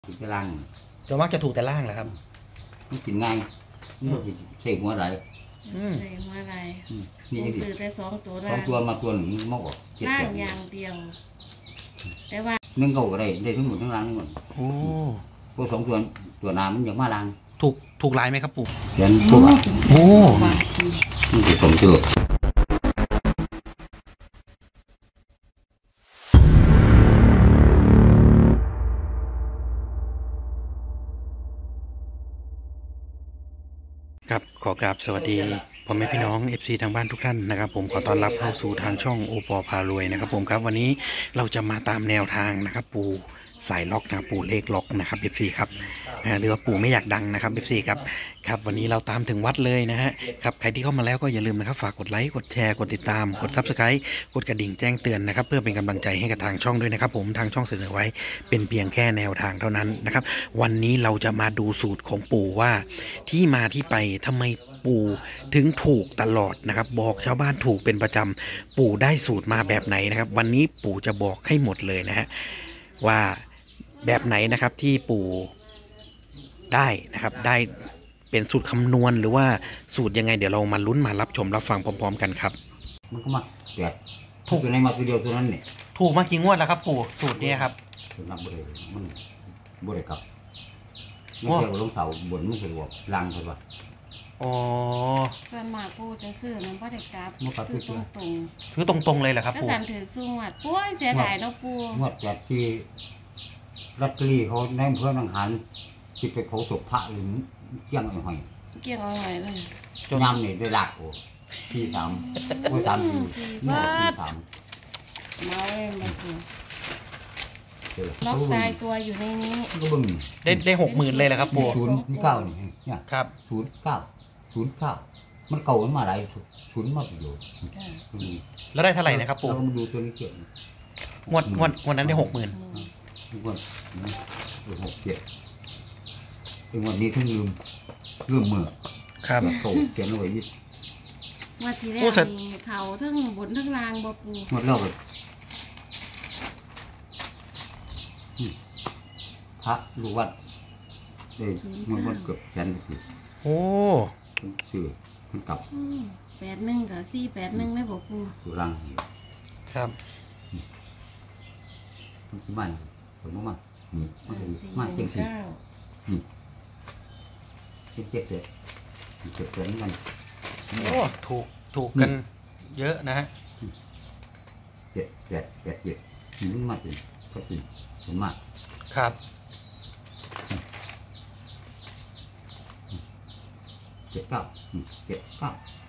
ถูกแต่ล่างจะมักจะถูกแต่ล่างเหรอครับมันกินง่ายมันเสกหัวไหลใส่หัวอะไรนี่ยังซื้อแต่2 ตัวสองตัวมาตัวหนึ่งมอกออกล่างอย่างเดียวแต่ว่านึ่งเก่าก็ได้ทั้งหมดทั้งล่างทั้งหมดโอ้พวกตัวน้ำมันอย่างมาล่างถูกลายไหมครับปู่เขียนพวกโอ้นี่คือ2 ตัวครับขอกราบสวัสดีพ่อแม่พี่น้อง FC ทางบ้านทุกท่านนะครับผมขอต้อนรับเข้าสู่ทางช่องโอปอพารวยนะครับผมครับวันนี้เราจะมาตามแนวทางนะครับปู่สายล็อกนะปู่เลขล็อกนะครับ FC ครับหรือว่าปู่ไม่อยากดังนะครับ FC ครับครับวันนี้เราตามถึงวัดเลยนะฮะครับใครที่เข้ามาแล้วก็อย่าลืมนะครับฝากกดไลค์กดแชร์กดติดตามกด Subscribe กดกระดิ่งแจ้งเตือนนะครับเพื่อเป็นกำลังใจให้กับทางช่องด้วยนะครับผมทางช่องเสนอไว้เป็นเพียงแค่แนวทางเท่านั้นนะครับวันนี้เราจะมาดูสูตรของปู่ว่าที่มาที่ไปทำไมปู่ถึงถูกตลอดนะครับบอกชาวบ้านถูกเป็นประจำปู่ได้สูตรมาแบบไหนนะครับวันนี้ปู่จะบอกให้หมดเลยนะฮะว่าแบบไหนนะครับที่ปู่ได้นะครับได้เป็นสูตรคำนวณหรือว่าสูตรยังไงเดี๋ยวเรามาลุ้นมารับชมรับฟังพร้อมๆกันครับมันก็มาแบบถูกอยู่ในมาตัวเดียวตัวนั้นเนี่ยถูกมากี่งวดแล้วครับปู่สูตรนี้ครับนับบริมันบริกับไม่เกี่ยวกับลงเสาบนมันสะดวกล่างใช่ปะอ๋อส่วนมากปู่จะซื้อน้ำบริกับซื้อตรงๆเลยเหรอครับปู่ก็สั่นถือสู้หวัดป่วยเสียดายเนาะปู่งวดแบบที่รัตตรีเขาแนมเพื่อนนังหันที่ไปเผาศพพระหรือเกี่ยงอะไรหอยเกี่ยงอะไรเลยยำเนี่ยได้หลักโอ้ที่3โอ้3ทีนี่ที่3 เมาเลยมันคือล็อกตายตัวอยู่ในนี้ก็บึ้งได้60,000เลยเหรอครับปู่ 09นี่เนี่ยครับ 09มันเก่ามันมาหลาย0มาประโยชน์แล้วได้เท่าไหร่นะครับปู่เรามาดูตัวนี้เกี่ยวงวดนั้นได้60,000 ทุกคน6-7ถึงวันนี้ถึงลืมมือครับโตเขียนเอาไว้ยิบว่าทีแรกมีเขาทั้งบนทั้งล่างบ่ปูหมดแล้วเลยพระลูกวัดเลยมันเกือบแสนสิโอ้ชื่อมันกลับ 81กับ481ได้บ่ปูสุรังครับมันสิมันผมว่านี่มันคือมาเจ็งสินี่เจ็ดเหมือนกันโอ้ถูกกันเยอะนะฮะ 7นี่มาถึงก็ถึงผมมากครับ 79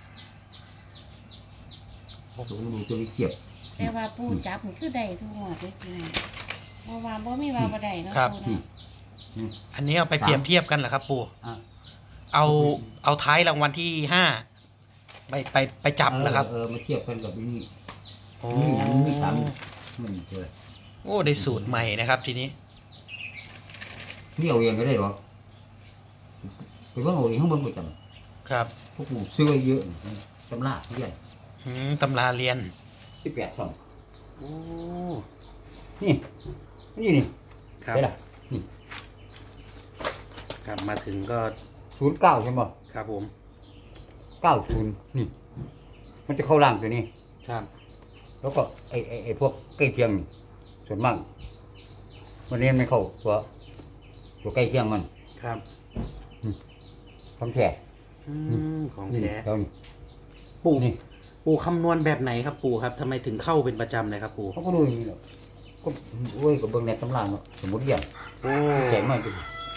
ตัวดูตัวนี้เกียบแต่ว่าปูจับนี่คือได้ทุกหมดเลยจริงเพราะว่าบ่มีว่าบ่ได้เนาะปูนะอันนี้เอาไปเปรียบเทียบกันเหรอครับปู่เอาท้ายรางวัลที่5ไปจับนะครับมาเทียบกันกับนี่โอ้นี่3มันเจอโอ้ได้สูตรใหม่นะครับทีนี้นี่เอาเองก็ได้หรอไปว่าเอาเองข้างบนไปจำครับพวกปู่ซื้อเยอะตำราเรียนตำราเรียนที่8 2 โอ้นี่ครับนี่กลับมาถึงก็ 09ใช่ไหมครับผม 90นี่มันจะเข้าล่างตัวนี้ครับแล้วก็ไอ้พวกใกล้เคียงส่วนมากวันนี้ไม่เข้าตัวใกล้เคียงมันครับของแท้ของแท้ปู่คำนวณแบบไหนครับปู่ครับทำไมถึงเข้าเป็นประจำเลยครับปู่เขาก็ดูอย่างนี้แหละก็โอ้ยกับเบิ้งในตำราเนาะสมมติอย่างแข็งมากจริง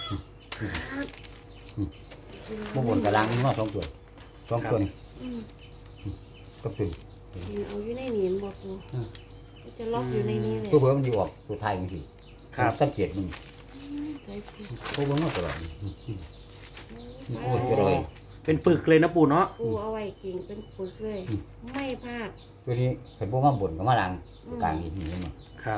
บางคนกระลังมา2 ตัวนี่ก็ตื่นเอาอยู่ในนี้บ่ปูจะล็อกอยู่ในนี้เลยตัวเพิ่มมันอยู่ออกตัวไทยมันสิสังเกตมันเขาเบิ้งมาตลอดโอ้ยจะเลยเป็นปึกเลยนะปู่เนาะปูเอาไว้จริงเป็นปึกเลยไม่พลาดตัวนี้เห็นพวกมาบ่นกับมาลังกลางนี่นี่มั้งครับ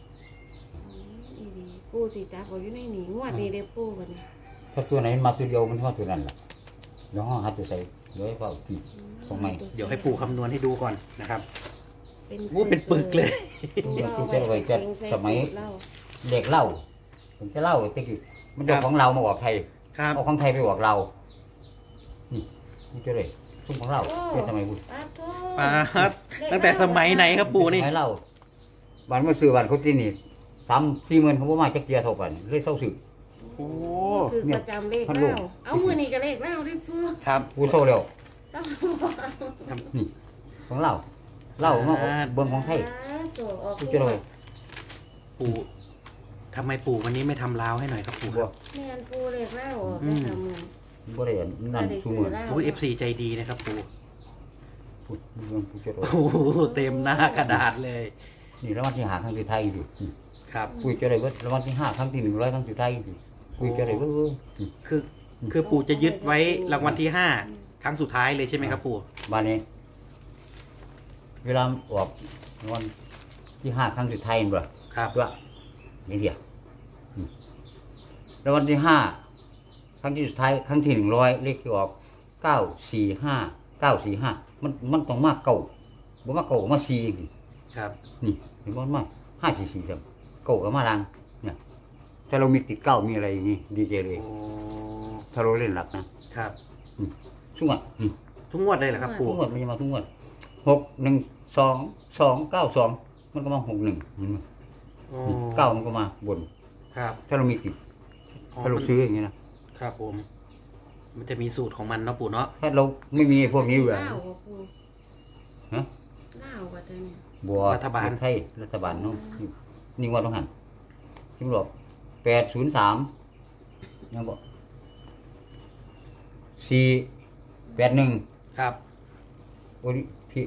ปูสิจับเอาอยู่ในนี้งวดนี้ได้ปูกันถ้าตัวไหนมาตัวเดียวมันเท่าตัวนั้นแหละเดี๋ยวห้องหัดตัวใส่เดี๋ยวให้พ่อพี่ตรงไหนเดี๋ยวให้ปู่คำนวณให้ดูก่อนนะครับเป็นปึกเลยเป็นไว้แต่สมัยเด็กเล่าผมจะเล่าตะกี้มันเอาของเรามาออกไทยครับเอาของไทยไปออกเรานี่นี่จะเลยซึ่งของเราเป็นทำไมบุญปาดตั้งแต่สมัยไหนครับปู่นี่ให้เล่าบ้านเมื่อซื้อบ้านเขาที่นี่3-4 หมื่นเขาบ่มาจักเกียร์เท่ากันเลยเท่าซื้อโอ้คือประจำเลขเล่าเอามือนี่ก็เลขเล่าได้ปูครับกูโซ่เร็วต้องนี่ของเราเล่ามาเบิ่งของไทยออกกูจะเลยปู่ทำไมปู่วันนี้ไม่ทำลาวให้หน่อยครับปู่บ่แม่นปูเลขเล่าออกไปทำเงินบ่ได้นั่นซุมื้อโอ้เอฟซีใจดีนะครับปู่พูดเรื่องกูจะเลยโอ้โหเต็มหน้ากระดาษเลยนี่รางวัลที่5ครั้งที่ไทยอยู่ครับกูจะเลยว่ารางวัลที่5ครั้งที่100ครั้งที่ไทยอยู่กูจะเลยว่าคือปู่จะยึดไว้รางวัลที่ห้าครั้งสุดท้ายเลยใช่ไหมครับปู่บ้านนี้ เวลาออกรางวัลที่5ครั้งที่ไทยบ่ครับว่านี่เดียวรางวัลที่5ครั้งที่สุดท้ายครั้งที่100เลขที่ออก945มันต้องมาเก่าบ่มาเก่ามา4นี่ครับนี่เห็นบ่มา544จังเก่าก็มาลังเนี่ยถ้าเรามีติดเก้ามีอะไรอย่างงี้ดีเจเลยโอ้ถ้าเราเล่นหลักนะครับ ทุกงวดทุกงวดเลยเหรอครับทุปู่กงวดมันจะมาทุกงวด61292มันก็มา61เห็นมั้ยโอ้เก้ามันก็มาบนครับถ้าเรามีติดถ้าเราซื้ออย่างงี้นะครับผม มันจะมีสูตรของมันเนาะปู่เนาะถ้าเราไม่มีพวกนี้เลยเล่าบ่ปูฮะเล่าว่าจะเนี่ยบัวไทยรัฐบาลเนาะนี่งวดต้องหันที่บอก803ยังบอก481 ครับโอ้ยพี่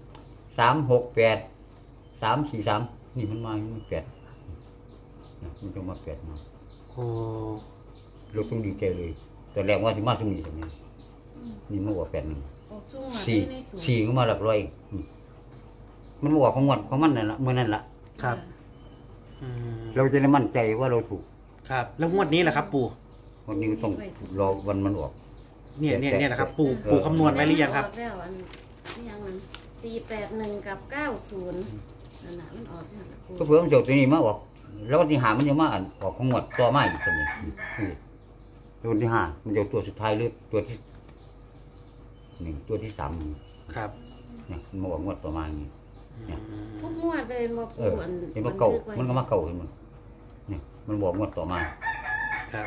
368 343นี่มันมามัน8มันจะมา8มาโอ้เราต้องดีใจเลยแต่แรกว่าที่มาตรงนี้ตรงนี้นี่มาบอก81 ออกสู้มาสี่ในสูตรสี่ก็มาหลักร้อยมันบอกของงวดของมันนั่นละเมื่อนั่นละครับอืมเราจะได้มั่นใจว่าเราถูกครับ แล้วงวดนี้แหละครับ ปู่วันนี้ก็ต้องรอวันมันออกเนี่ยแหละครับ ปู่คำนวณไว้หรือยังครับออกแล้วอันนี้ยังมัน481กับ90นั่นน่ะมันออกแล้วปูก็เพื่อมันจบตัวนี้มาออก แล้ววันที่5มันจะมาออกของงวดต่อมาอีกตัวนี้แล้ววันที่5มันจะตัวสุดท้ายหรือตัวที่ตัวที่3 ครับเนี่ยมันมาออกงวดต่อมาอย่างนี้อืมทุกงวดเลยบ่เอปูออันเห็นว่าเก่ามันก็มาเก่าเห็นมั้ยเนี่ยมันบอกงวดต่อมาครับ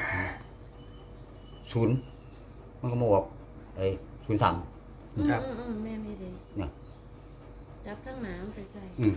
0มันก็มาบอกไอ้03 ครับแม่นี่เด้เนี่ยจับทั้งหนามไปใส่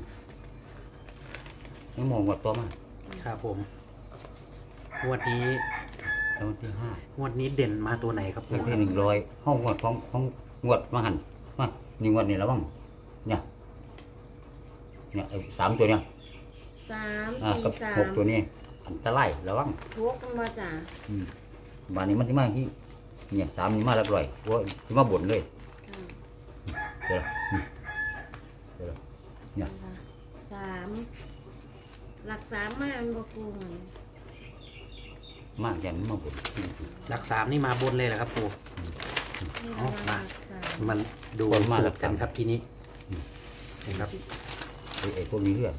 มันมองงวดต่อมาครับผมงวดนี้แล้ววันที่5 งวดนี้เด่นมาตัวไหนครับวันปู่ที่100ห้องงวดของงวดมาหันมานี่งวดนี่แล้วบ้างเนี่ยไอ้3ตัวเนี่ย 3 กับ 4 6ตัวนี้อันตรายระวังทุกมาจ้ะบ้านนี้มันสิมาที่เนี่ย3นี่มาหลักร้อยโอ้ยสิมาบ่นเลยเด้อเด้อเนี่ย 3หลัก3มามันบ่ปูมันมาอย่างนี้มาบ่นหลักสามนี่มาบนเลยเหรอครับปู่นี่อ๋อเรามาหลัก3 มันดูสูตรกันครับทีนี้นะครับไอ้พวกนี้เรื่อง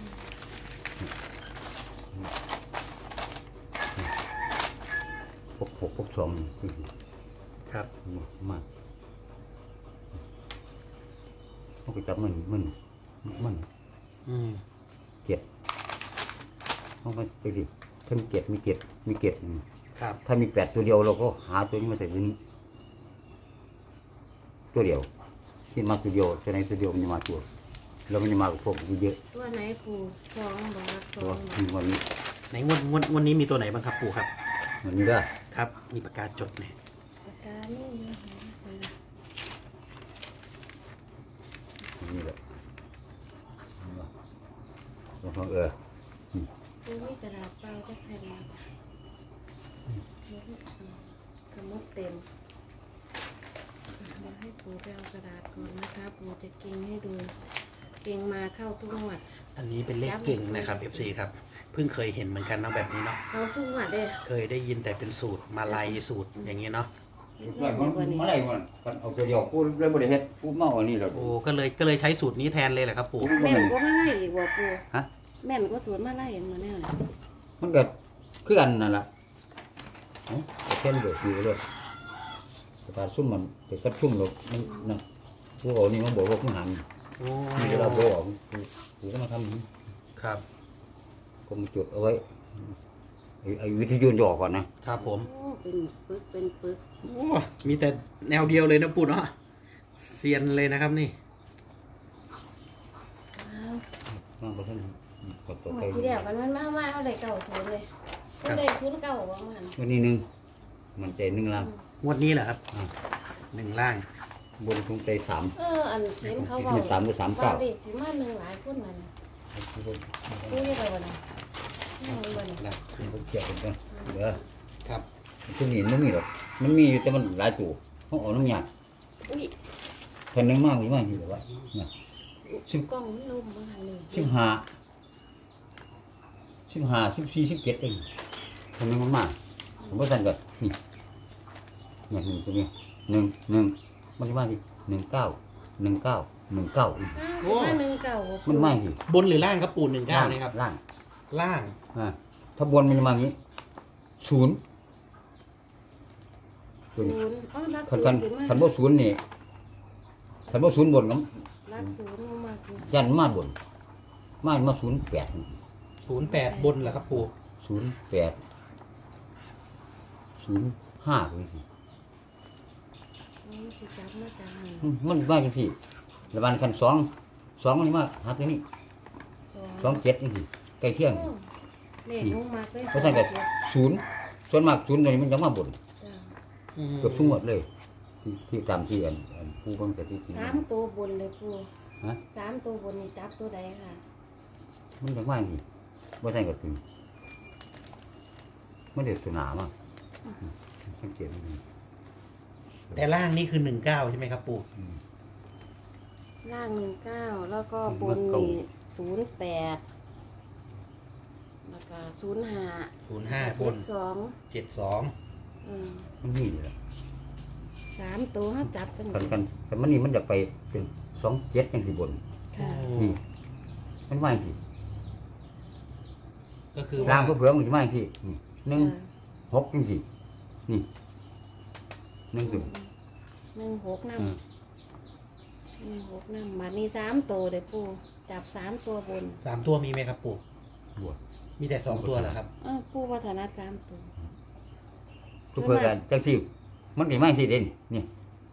พวก2นี่ครับมากเขาก็จับมันอืมเจ็ดเขาไปดิถ้ามีเจ็ดครับถ้ามี8ตัวเดียวเราก็หาตัวนี้มาใส่ตัวนี้ตัวเดียวที่มาตัวเดียวตัวไหนตัวเดียวมันจะมาตัวแล้วมันจะมากับพวกเยอะตัวไหนปู2บ่หลักตัว 2 วันนี้ในงวดนี้มีตัวไหนบ้างครับปู่ครับวันนี้ก็ครับ มีปากกาจดเนี่ยปากกานี่อยู่ใส่วันนี้แหละแล้วก็ปูมีกระดาษเปล่าจักแผ่นสมุดเต็มเดี๋ยวให้ปูไปเอากระดาษก่อนนะคะปูจะเก่งให้ดูเก่งมาเข้าทุกงวดอันนี้เป็นเลขเก่งนะครับ FC ครับ เพิ่งเคยเห็นเหมือนกันเนาะแบบนี้เนาะเขาสู้งวดเด้เคยได้ยินแต่เป็นสูตรมาลายสูตรอย่างเงี้ยเนาะมันอะไรมันกันเอาตัวเดียวกูเลยบริเฮ็ดกูเมาอันนี้แล้วโอ้ก็เลยใช้สูตรนี้แทนเลยแหละครับปู่แม่นก็ไม่ไล่อีกว่าปูฮะแม่นก็สวนมาไล่เองมาแน่เลยมันเกิดคืออันนั่นล่ะแค่นี้เดือดอยู่เลยแต่การซุ่มมันแต่ก็ซุ่มเรานั่นพวกเรานี่มันบอกว่าผู้หันนี่เวลาบอกกูก็มาทำครับก็มาจุดเอาไว้ไอ้วิทยุหยอกก่อนนะครับผมโอ้เป็นปึกเป็นปึกโอ้มีแต่แนวเดียวเลยนะปู่เนาะเซียนเลยนะครับนี่อ้าวมากกว่าท่านกดตัวหมไปดทีเดียวกันมันมาเอาได้เก่าศูนย์เลยก็ได้ศูนย์เก่าว่ามันวันนี้หนึ่งมันใจหนึ่งล่างงวดนี้เหรอครับ1 ล่างบนตรงใจ3 อันเห็นเขาบอกนี่3หรือ3 9 เด็กสิมาหนึ่งหลายคนนั่นกูจะไปวันไหนนั่งวันไหนนะผมเกี่ยวกันกันเดี๋ยวครับทุกนี้มันมีหรอกมันมีอยู่แต่มันหลายตัวเขาเอาน้ำยาอุ้ยแผ่นหนึ่งมากหรือไม่ที่แบบว่าเนี่ยกล้องมันลุ่มมาหันเลย 15 14 17เองแผ่นหนึ่งมันมากผมว่าท่านก็นี่เนี่ย1ตัวนี้1มันจะมาที่19อีกอ้าวมาหนึ่งเก่ามันมากที่บนหรือล่างครับปู่19นี่ครับล่างล่างถ้าบนมันจะมาอย่างนี้0ตัวนี้ศูนย์รักคัศูนกันนย์สิมาคันบ่ศูนย์นี่คันบ่ศูนย์บนก็รักศูนย์ลงมาคือยันมาบนมา08 08บนเหรอครับปู่ 08 05ไปสิมันสิจับมาจากไหนมันมาจังซี่ระบาดคัน2มันมาหาตัวนี้27จังซี่ใกล้เที่ยงเลขลงมาเลยเพราะฉะนั้นก็0ส่วนมาก0ตัวนี้มันจะมาบนเกือบทุกหมดเลยที่ตามที่อันผู้บังคับที่จริง 3ตัวบนเลยปูฮะ 3ตัวบนนี่จับตัวใดค่ะมันจะมาจังซี่บ่ใช่ก็คือมันเด็ดตัวหนามากสังเกตมันแต่ล่างนี่คือ19ใช่ไหมครับปู่ล่าง19แล้วก็บนนี่08แล้วก็05 05บน 72 72 มันมีอยู่แล้ว 3ตัวเฮาจับจังกันแต่มันนี่มันจะไปเป็น27จังซี่บนค่ะนี่มันมาจังซี่ก็คือล่าว่างก็เผื่อมันสิมาจังซี่1 6จังซี่นี่1ตัว 16นำ16นำบัดนี้3ตัวเด้อปูจับ3ตัวบน 3ตัวมีไหมครับปู่บวชมีแต่2ตัวเหรอครับปูวัฒนธรรมตัวก็เพื่อกันจังซี่มันสิมาจังซี่เด่นนี่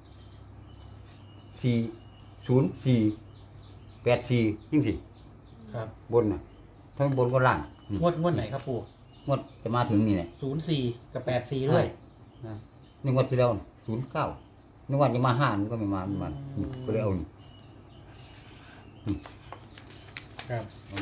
4048จังซี่ครับบนน่ะทั้งบนก็ล่างงวดไหนครับปู่งวดจะมาถึงนี่แหละ 04กับ84ด้วย 1งวดที่แล้ว09นึกว่าจะมา5มันก็ไม่มามันก็เลยเอานี่ครับ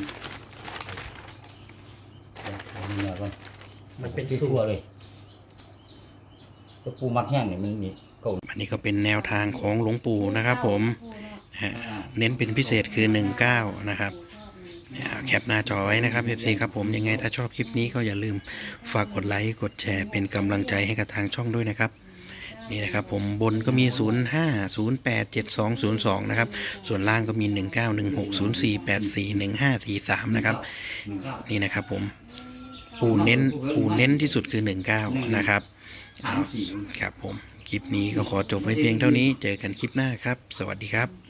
เอานี่มาก่อนมันเป็นที่สูทั่วตรเลยแต่ปูมักแห้งเนี่ยมันนี่เก่าอันนี้ก็เป็นแนวทางของหลวงปู่นะครับผมเน้นเป็นพิเศษคือ19นะครับแคปหน้าจอไว้นะครับ FC ครับผมยังไงถ้าชอบคลิปนี้ก็อย่าลืมฝากกดไลค์กดแชร์เป็นกำลังใจให้กับทางช่องด้วยนะครับนี่นะครับผมบนก็มี05 08 7202นะครับส่วนล่างก็มี19 16 04 84 1543นะครับนี่นะครับผมปูเน้นที่สุดคือ19นะครับครับผมคลิปนี้ก็ขอจบไว้เพียงเท่านี้เจอกันคลิปหน้าครับสวัสดีครับ